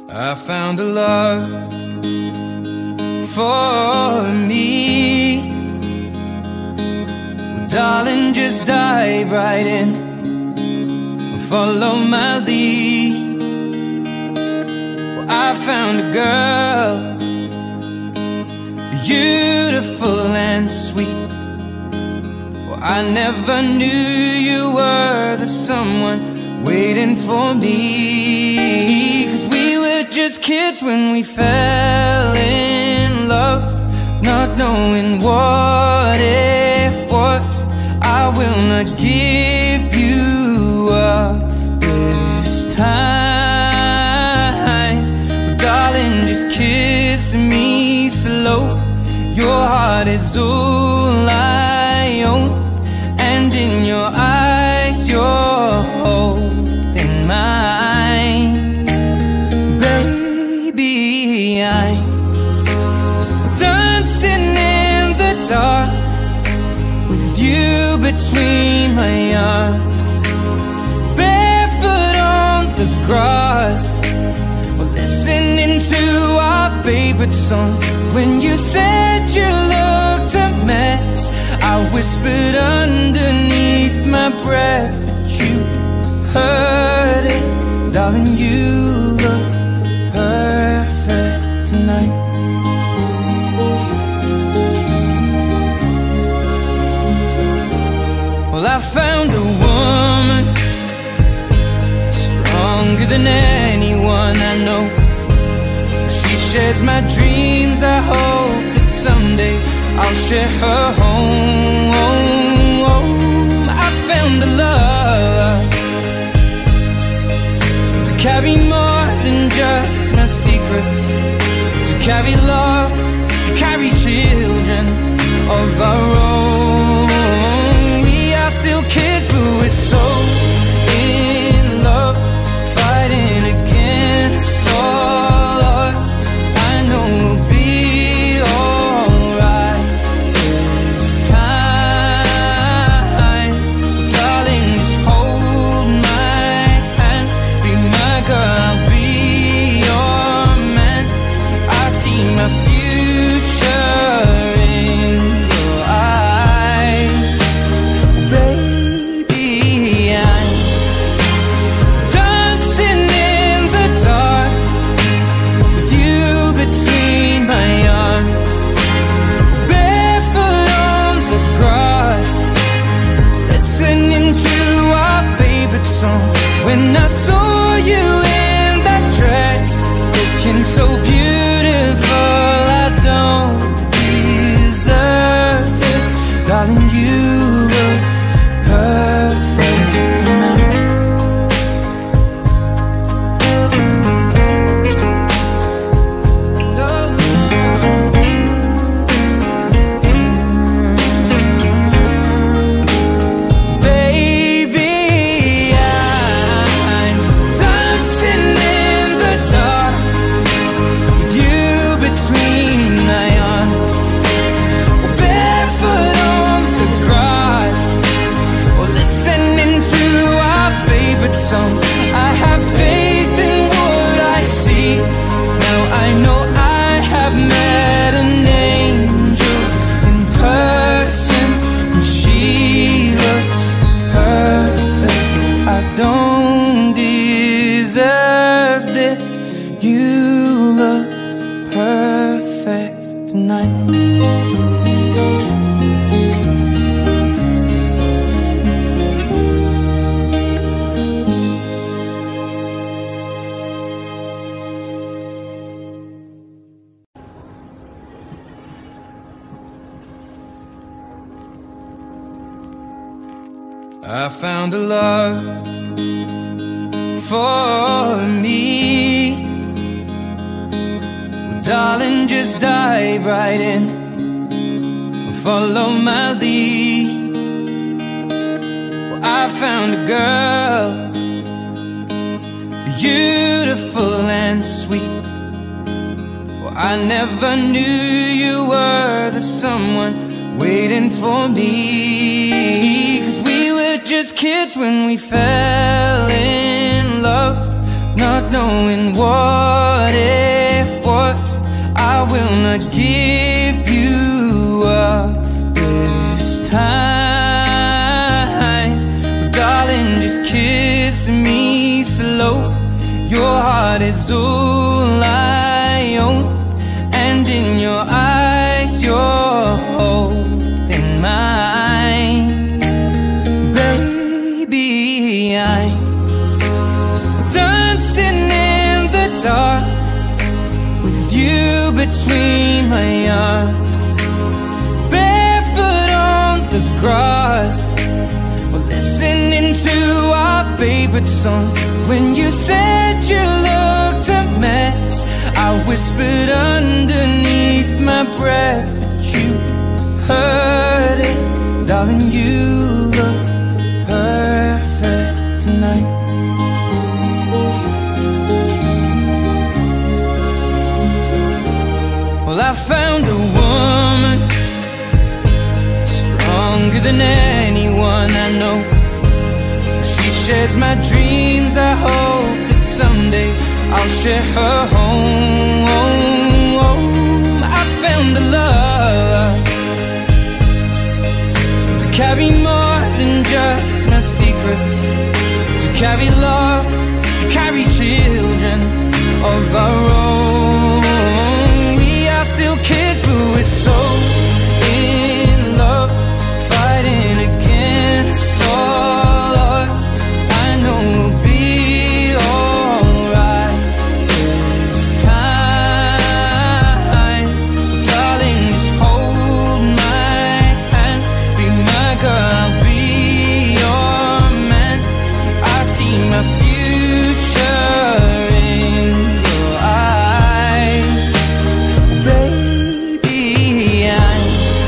I found a love for me. Well, darling, just dive right in and follow my lead. Well, I found a girl, beautiful and sweet. Well, I never knew you were the someone waiting for me. 'Cause we were just kids when we fell in love, not knowing what it was. I will not give you up this time. But darling, just kiss me slow. Your heart is all I own, and in your eyes you're holding mine. Baby, I'm dancing in the dark with you between my arms, barefoot on the grass. We're listening to our favorite song. When you said you looked a mess, I whispered underneath my breath that you heard it. Darling, you look perfect tonight. Well, I found a woman stronger than anyone I know. She shares my dreams. I hope that someday I'll share her home. I found a love to carry more than just my secrets, to carry love, to carry children of our own. We are still kids, but we're so in love, fighting against all odds. I know we'll be alright this time. Darling, just hold my hand. Be my girl, I'll be your man. I see my future in your eyes. Baby, I'm dancing in the dark with you between my arms, barefoot on the grass, listening to our favorite song. When I saw you in that dress, looking so beautiful, I don't deserve this. Darling, you look perfect tonight. Baby, I'm dancing in the dark with you between my arms, barefoot on the grass, or listening to our favorite song. I have faith in what I see. Now I know I have met an angel in person, and she looks perfect. I don't deserve this. You look perfect tonight. I found a love for me. Well, darling, just dive right in and follow my lead. Well, I found a girl, beautiful and sweet. Well, I never knew you were the someone waiting for me. 'Cause we were just kids when we fell in love, not knowing what it was. I will not give you up this time. But darling, just kiss me slow. Your heart is all I own, and in your eyes you're holding mine. Baby, I'm dancing in the dark with you between my arms, barefoot on the grass. We're listening to our favorite song. When you said you looked a mess, I whispered underneath my breath, but you heard it. Darling, you look perfect tonight. Well, I found a woman stronger than anyone I know. She shares my dreams. I hope that someday I'll share her home. I found a love to carry more than just my secrets, to carry love, to carry children of our own. We are still kids, but we're so in love, fighting against all odds. I know we'll be alright this time. Darling, just hold my hand, be my girl, I'll be your man. I see my future in your eyes. Baby, I'm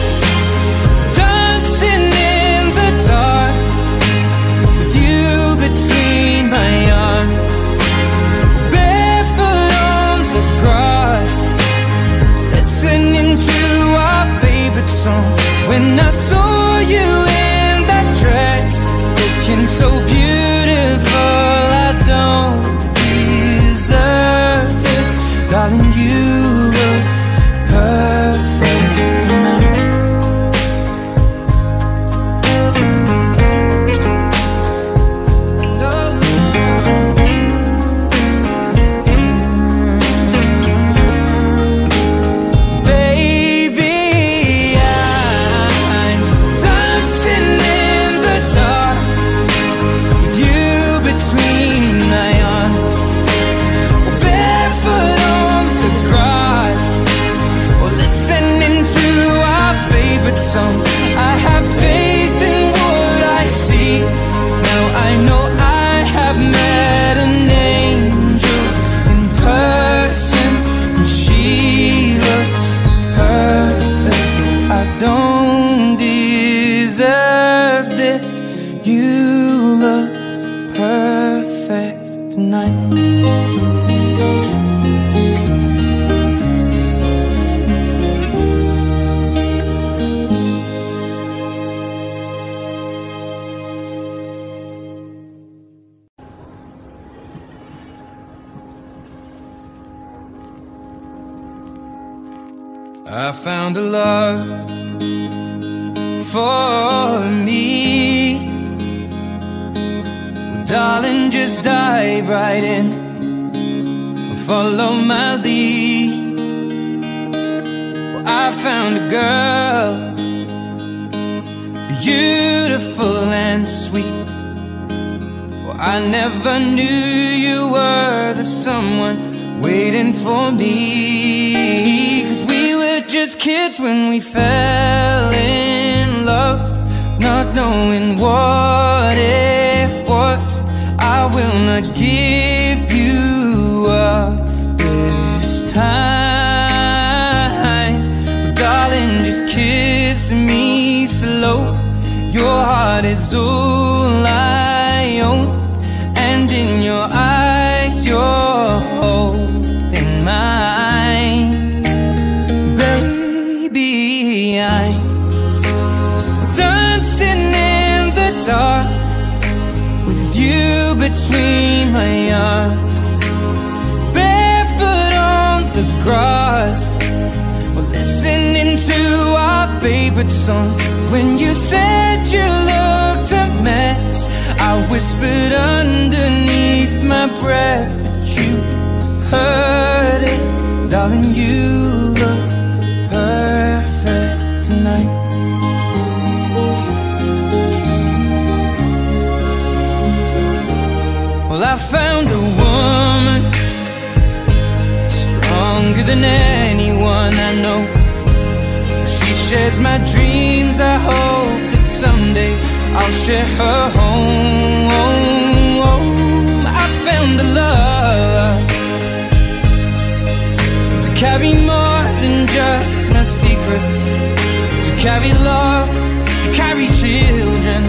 dancing in the dark with you between my arms, barefoot on the grass, listening to our favorite song. When I saw you in that dress, looking so beautiful, I don't deserve this. Darling, you look perfect tonight. Baby, I'm dancing in the dark with you between my arms, barefoot on the grass, or listening to our favorite song. I have faith in what I see. Now I know I have met an angel in person, and she looks perfect. I don't deserve this. You look perfect tonight. I found a love for me. Well, darling, just dive right in, follow my lead. Well, I found a girl, beautiful and sweet. Well, I never knew you were the someone waiting for me. 'Cause we were just kids when we fell in love, not knowing what it was. I will not give you up this time. Darling, just kiss me slow. Your heart is all I own, and in your eyes you're holding mine. Baby, I'm dancing in the dark with you between my arms, grass, or listening to our favorite song. When you said you looked a mess, I whispered underneath my breath, but you heard it. Darling, you look perfect tonight. Well, I found a woman stronger than anyone I know. She shares my dreams. I hope that someday I'll share her home. I found the love to carry more than just my secrets, to carry love, to carry children,